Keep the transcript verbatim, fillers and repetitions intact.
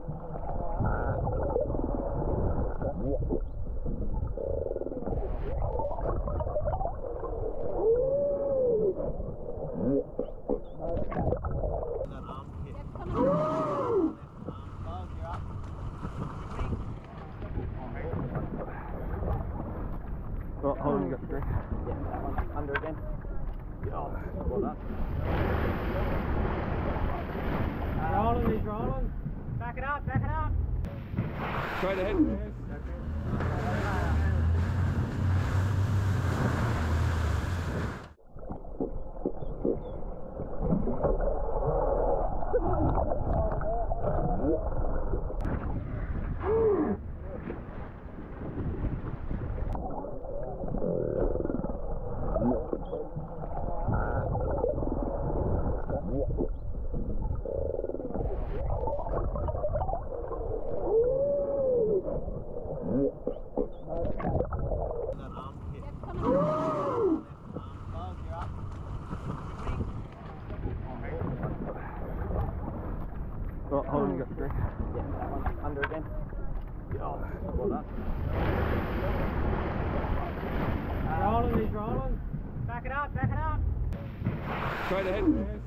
Well, hold on, you got three. Yeah, that one under again. Oh, well done. Rolling, he's rolling. Back it up, back it up. Straight ahead. Well, hold on, you got three. Yeah, that one under again. Oh, well done. Rolling, he's rolling. Back it up, back it up. Straight ahead.